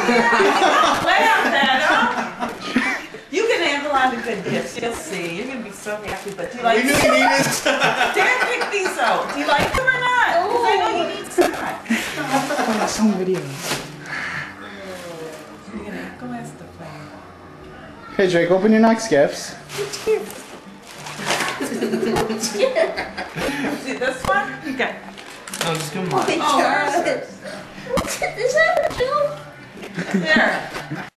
Laugh at her. You can handle out the good gifts. You'll see. You're gonna be so happy. But do you like? We knew you needed. Dad, pick these out. Do you like them or not? Because I know you need some. Oh, some videos. You're gonna go ask the friend. Hey Drake, open your next gifts. See this one? Okay. No, just give him mine. Oh, Is that a joke? there.